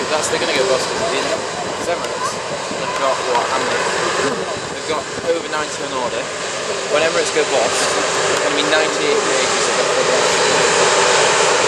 they're going to go bust because Emirates, they've got what, how many? They've got over 90 on order. When Emirates go bust, there's going to be 98 pages of